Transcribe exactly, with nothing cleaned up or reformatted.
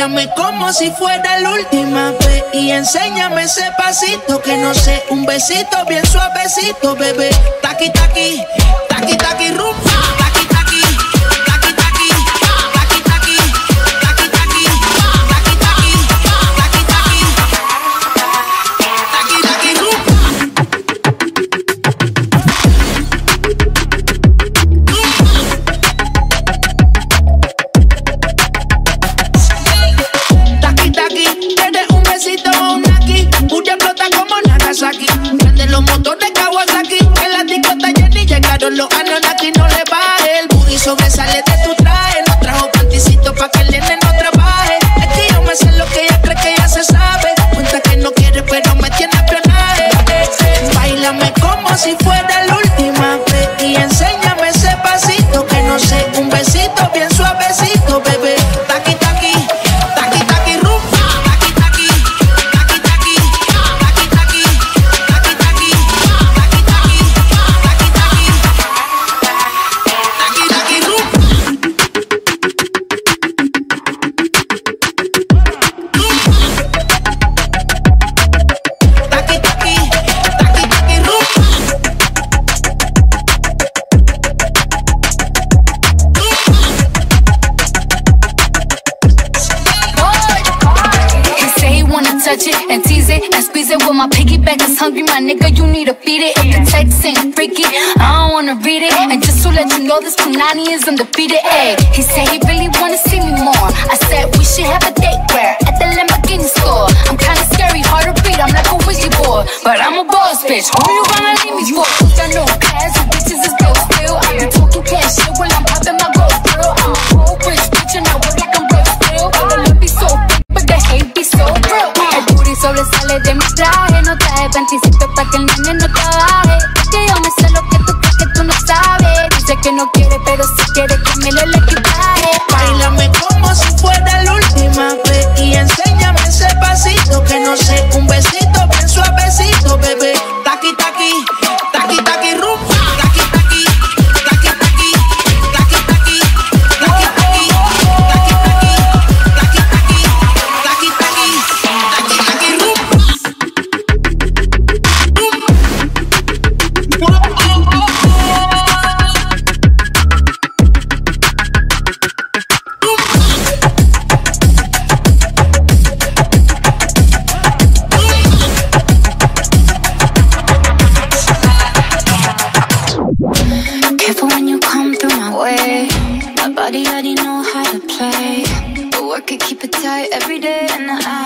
Báilame como si fuera la última vez y enséñame ese pasito que no sé, un besito bien suavecito, bebé. Taqui, taqui, taqui, taqui, rumba. Taqui, taqui, taqui, taqui, taqui, taqui, taqui, taqui, taqui, taqui, taqui, taqui, taqui, rumba. Taqui, taqui, tienes un besito o un aquí, puya explota como Nagasaki. Prende los motores Kawasaki, en la discota Jenny llegaron los Anunnaki. No le baje, el booty sobresale de tu traje. No trajo panticito pa' que el nene no trabaje. Es que yo me sé lo que ella cree que ya se sabe. Cuenta que no quiere pero me tiene espionaje. Báilame como si fuera la última vez y enséñame ese pasito que no sé, un besito bien suavecito, bebé. Taqui, taqui, taqui, taqui, rumba. Taqui, taqui, taqui, taqui, taqui, taqui, taqui, taqui, taqui, taqui, taqui, taqui, taqui, rumba. Taqui, taqui, taqui, taqui, rumba. He say he wanna touch it and tease it and squeeze it. Well, my piggyback is hungry, my nigga, you need to feed it. If the text ain't freaky, I don't wanna read it. And just to let you know, this Punani is undefeated. Ay, he said he really wanna see me more. I said we should have a date where at the Lamborghini store. I'm kinda scary, hard to read, I'm like a Ouija board, but I'm a boss bitch. Who you gonna leave me for? Got no class, you bitches is broke still. I be talking cash shit while I'm popping my gold grill. I'm a broke rich bitch and I work like I'm broke still. But the love be so big, but the hate be so real. El booty sobresale de mi traje, no traje panticito pa' que el nene no trabaje. Es que yo me sé lo que tú crees que tú no sabes. Dice que no quiere, pero si quiere que me le el equipaje. Báilame como si fuera la última vez y enséñame ese pasito que no sé, un besito bien suavecito, bebé. Taqui, taqui, taqui, taqui, rumba. Taqui, taqui, taqui, taqui, taqui, taqui, taqui, taqui, taqui, taqui, taqui, taqui, taqui, taqui, taqui, rumba. Careful when you come through my way. My body already know how to play. But work it, keep it tight every day. And I